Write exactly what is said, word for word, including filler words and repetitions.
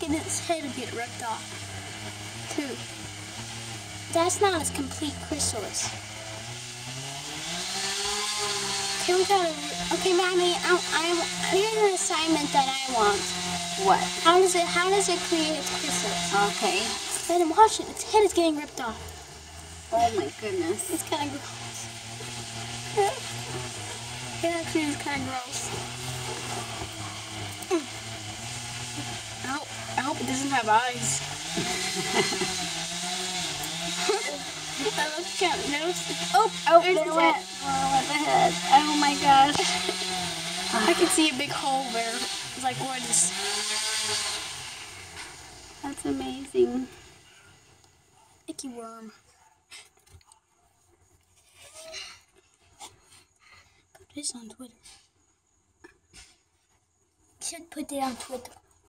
and its head get ripped off. Two. That's not its complete chrysalis. Okay, we gotta. Okay, Mommy, I, I, here's an assignment that I want. What? How does it? How does it create its chrysalis? Okay. Let him watch it. Its head is getting ripped off. Oh my goodness. It's kind of gross. It actually is kind of gross. I hope, I hope it doesn't have eyes. That looks kind of gross. Oh, Oh, there's there its went, head. oh, went the head. Oh my gosh. I can see a big hole there. It's like where this. That's amazing. Icky worm. Put this on Twitter. Should put it on Twitter.